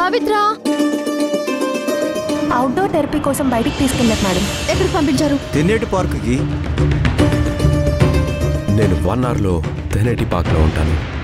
పవిత్ర outdoor therapy కోసం బయటికి తీసుకెళ్ళారు మేడం. ఎక్కడికి పంపించారు? తెన్నేటి పార్క్కి. నేను 1 అవర్లో తెన్నేటి పార్క్లో ఉంటాను.